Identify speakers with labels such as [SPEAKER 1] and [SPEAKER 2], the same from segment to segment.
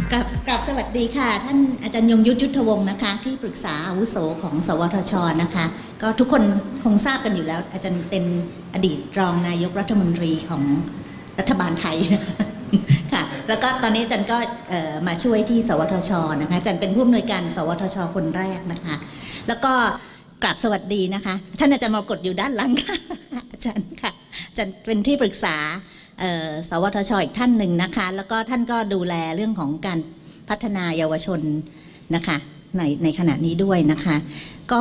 [SPEAKER 1] กราบสวัสดีค่ะท่านอาจารย์ยงยุทธยุทธวงศ์นะคะที่ปรึกษาอาวุโสของสวทช.นะคะก็ทุกคนคงทราบกันอยู่แล้วอาจารย์เป็นอดีตรองนายกรัฐมนตรีของรัฐบาลไทยนะคะค่ะแล้วก็ตอนนี้อาจารย์ก็มาช่วยที่สวทช.นะคะอาจารย์เป็นผู้อำนวยการสวทช.คนแรกนะคะแล้วก็กราบสวัสดีนะคะท่านอาจารย์มรกตอยู่ด้านหลังค่ะอาจารย์ค่ะอาจารย์เป็นที่ปรึกษาสวทช.อีกท่านหนึ่งนะคะแล้วก็ท่านก็ดูแลเรื่องของการพัฒนาเยาวชนนะคะในขณะนี้ด้วยนะคะก็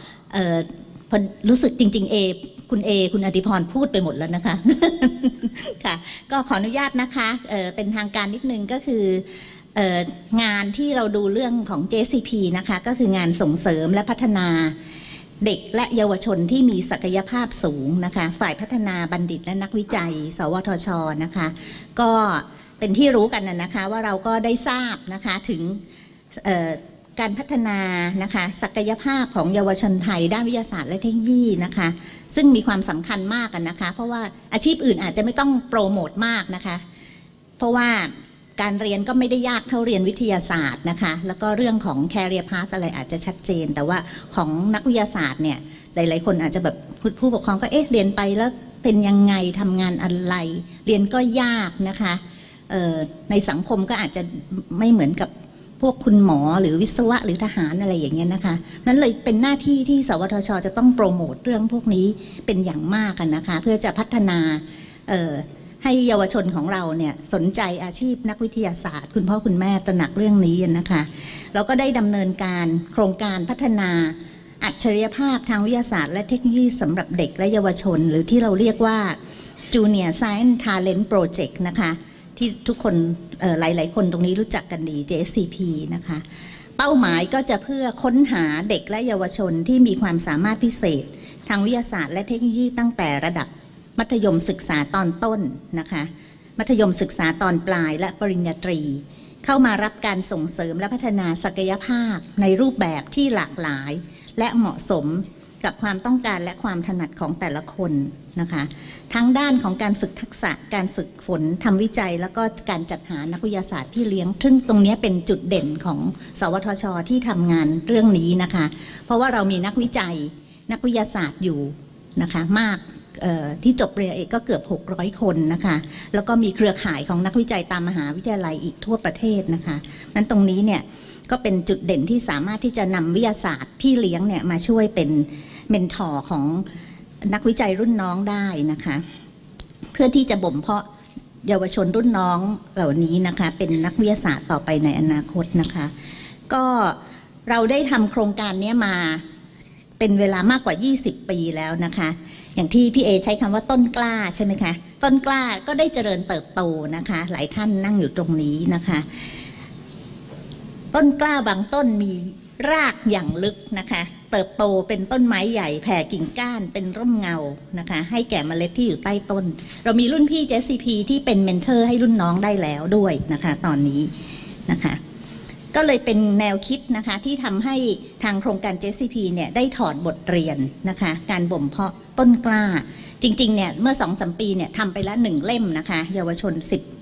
[SPEAKER 1] รู้สึกจริงๆคุณอดิพรพูดไปหมดแล้วนะคะค่ะก็ขออนุญาตนะคะเป็นทางการนิดนึงก็คืองานที่เราดูเรื่องของ JCP นะคะก็คืองานส่งเสริมและพัฒนาเด็กและเยาวชนที่มีศักยภาพสูงนะคะฝ่ายพัฒนาบัณฑิตและนักวิจัยสวทช.นะคะก็เป็นที่รู้กันนะคะว่าเราก็ได้ทราบนะคะถึงการพัฒนานะคะศักยภาพของเยาวชนไทยด้านวิทยาศาสตร์และเทคโนโลยีนะคะซึ่งมีความสำคัญมากกันนะคะเพราะว่าอาชีพอื่นอาจจะไม่ต้องโปรโมทมากนะคะเพราะว่าการเรียนก็ไม่ได้ยากเท่าเรียนวิทยาศาสตร์นะคะแล้วก็เรื่องของ career path อะไรอาจจะชัดเจนแต่ว่าของนักวิทยาศาสตร์เนี่ยหลายๆคนอาจจะแบบผู้ปกครองก็เรียนไปแล้วเป็นยังไงทำงานอะไรเรียนก็ยากนะคะในสังคมก็อาจจะไม่เหมือนกับพวกคุณหมอหรือวิศวะหรือทหารอะไรอย่างเงี้ยนะคะนั้นเลยเป็นหน้าที่ที่สวทช.จะต้องโปรโมทเรื่องพวกนี้เป็นอย่างมากกันนะคะเพื่อจะพัฒนาให้เยาวชนของเราเนี่ยสนใจอาชีพนักวิทยาศาสตร์คุณพ่อคุณแม่ตระหนักเรื่องนี้นะคะเราก็ได้ดำเนินการโครงการพัฒนาอัจฉริยภาพทางวิทยาศาสตร์และเทคโนโลยีสำหรับเด็กและเยาวชนหรือที่เราเรียกว่า Junior Science Talent Project นะคะที่ทุกคนหลายๆคนตรงนี้รู้จักกันดี JSCP นะคะเป้าหมายก็จะเพื่อค้นหาเด็กและเยาวชนที่มีความสามารถพิเศษทางวิทยาศาสตร์และเทคโนโลยีตั้งแต่ระดับมัธยมศึกษาตอนต้นนะคะมัธยมศึกษาตอนปลายและปริญญาตรีเข้ามารับการส่งเสริมและพัฒนาศักยภาพในรูปแบบที่หลากหลายและเหมาะสมกับความต้องการและความถนัดของแต่ละคนนะคะทั้งด้านของการฝึกทักษะการฝึกฝนทำวิจัยแล้วก็การจัดหานักวิทยาศาสตร์พี่เลี้ยงซึ่งตรงนี้เป็นจุดเด่นของสวทช.ที่ทำงานเรื่องนี้นะคะเพราะว่าเรามีนักวิจัยนักวิทยาศาสตร์อยู่นะคะมากที่จบปริญญาเอกก็เกือบ600 คนนะคะแล้วก็มีเครือข่ายของนักวิจัยตามมหาวิทยาลัยอีกทั่วประเทศนะคะนั้นตรงนี้เนี่ยก็เป็นจุดเด่นที่สามารถที่จะนำวิทยาศาสตร์พี่เลี้ยงเนี่ยมาช่วยเป็นเมนทอร์ของนักวิจัยรุ่นน้องได้นะคะเพื่อที่จะบ่มเพาะเยาวชนรุ่นน้องเหล่านี้นะคะเป็นนักวิทยาศาสตร์ต่อไปในอนาคตนะคะก็เราได้ทำโครงการนี้มาเป็นเวลามากกว่า20 ปีแล้วนะคะอย่างที่พี่เอใช้คำว่าต้นกล้าใช่ไหมคะต้นกล้าก็ได้เจริญเติบโตนะคะหลายท่านนั่งอยู่ตรงนี้นะคะต้นกล้าบางต้นมีรากอย่างลึกนะคะเติบโตเป็นต้นไม้ใหญ่แผ่กิ่งก้านเป็นร่มเงานะคะให้แก่เมล็ดที่อยู่ใต้ต้นเรามีรุ่นพี่ JCP ที่เป็นเมนเทอร์ให้รุ่นน้องได้แล้วด้วยนะคะตอนนี้นะคะก็เลยเป็นแนวคิดนะคะที่ทำให้ทางโครงการ JCP เนี่ยได้ถอดบทเรียนนะคะการบ่มเพาะต้นกล้าจริงๆเนี่ยเมื่อ 2-3 ปีเนี่ยทำไปแล้ว1 เล่มนะคะเยาวชน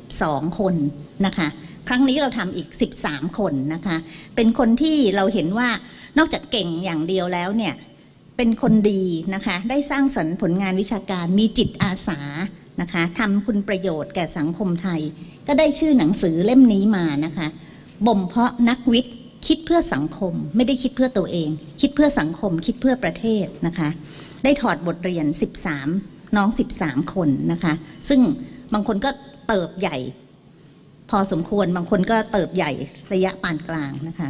[SPEAKER 1] 12 คนนะคะครั้งนี้เราทำอีก13 คนนะคะเป็นคนที่เราเห็นว่านอกจากเก่งอย่างเดียวแล้วเนี่ยเป็นคนดีนะคะได้สร้างสรรค์ผลงานวิชาการมีจิตอาสานะคะทำคุณประโยชน์แก่สังคมไทยก็ได้ชื่อหนังสือเล่มนี้มานะคะบ่มเพาะนักวิทย์คิดเพื่อสังคมไม่ได้คิดเพื่อตัวเองคิดเพื่อสังคมคิดเพื่อประเทศนะคะได้ถอดบทเรียนน้อง13 คนนะคะซึ่งบางคนก็เติบใหญ่พอสมควรบางคนก็เติบใหญ่ระยะปานกลางนะคะ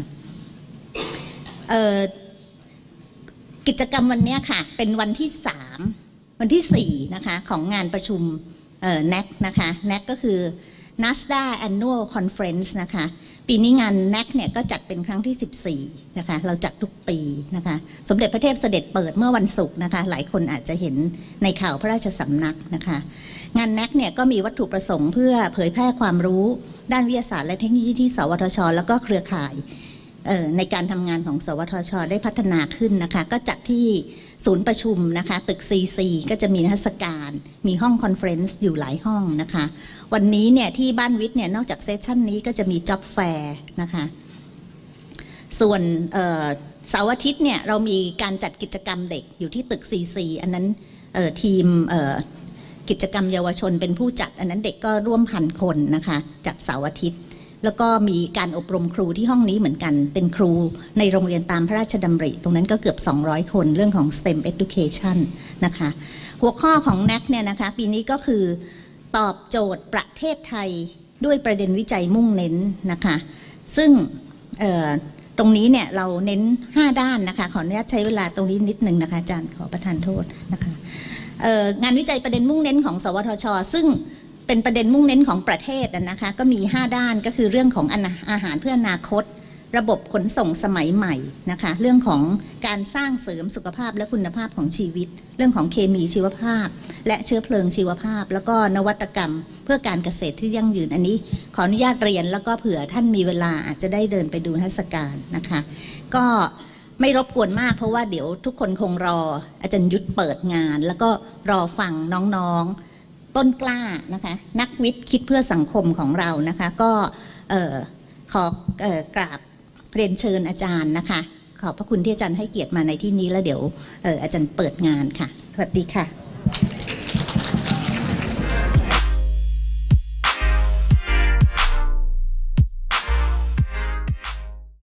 [SPEAKER 1] กิจกรรมวันนี้ค่ะเป็นวันที่3วันที่4นะคะของงานประชุมNAC นะคะ NAC ก็คือ NASDA Annual Conference นะคะปีนี้งาน NAC เนี่ยก็จัดเป็นครั้งที่14นะคะเราจัดทุกปีนะคะสมเด็จพระเทพเสด็จเปิดเมื่อวันศุกร์นะคะหลายคนอาจจะเห็นในข่าวพระราชสำนักนะคะงาน NAC เนี่ยก็มีวัตถุประสงค์เพื่อเผยแพร่ความรู้ด้านวิทยาศาสตร์และเทคโนโลยีที่สวทช.แล้วก็เครือข่ายในการทำงานของสวทช.ได้พัฒนาขึ้นนะคะก็จัดที่ศูนย์ประชุมนะคะตึก CC ก็จะมีนิทรรศการมีห้องคอนเฟรนซ์อยู่หลายห้องนะคะวันนี้เนี่ยที่บ้านวิทย์เนี่ยนอกจากเซสชันนี้ก็จะมีจ็อบแฟร์นะคะส่วนเสาร์อาทิตย์เนี่ยเรามีการจัดกิจกรรมเด็กอยู่ที่ตึก CC อันนั้นทีมกิจกรรมเยาวชนเป็นผู้จัดอันนั้นเด็กก็ร่วม1,000 คนนะคะจัดเสาร์อาทิตย์แล้วก็มีการอบรมครูที่ห้องนี้เหมือนกันเป็นครูในโรงเรียนตามพระราชดำริตรงนั้นก็เกือบ200 คนเรื่องของ STEM Education นะคะหัวข้อของ NAC เนี่ยนะคะปีนี้ก็คือตอบโจทย์ประเทศไทยด้วยประเด็นวิจัยมุ่งเน้นนะคะซึ่งตรงนี้เนี่ยเราเน้น5ด้านนะคะขออนุญาตใช้เวลาตรงนี้นิดนึงนะคะอาจารย์ขอประทานโทษนะคะงานวิจัยประเด็นมุ่งเน้นของสวทช.ซึ่งเป็นประเด็นมุ่งเน้นของประเทศนะคะก็มี5ด้านก็คือเรื่องของอาหารเพื่ออนาคตระบบขนส่งสมัยใหม่นะคะเรื่องของการสร้างเสริมสุขภาพและคุณภาพของชีวิตเรื่องของเคมีชีวภาพและเชื้อเพลิงชีวภาพแล้วก็นวัตกรรมเพื่อการเกษตรที่ยั่งยืนอันนี้ขออนุญาตเรียนแล้วก็เผื่อท่านมีเวลาอาจจะได้เดินไปดูนิทรรศการนะคะก็ไม่รบกวนมากเพราะว่าเดี๋ยวทุกคนคงรออาจารย์ยุทธเปิดงานแล้วก็รอฟังน้องๆต้นกล้านะคะนักวิทย์คิดเพื่อสังคมของเรานะคะก็ขอกราบเรียนเชิญอาจารย์นะคะขอบพระคุณที่อาจารย์ให้เกียรติมาในที่นี้แล้วเดี๋ยวอาจารย์เปิดงานค่ะสวัสดีค่ะ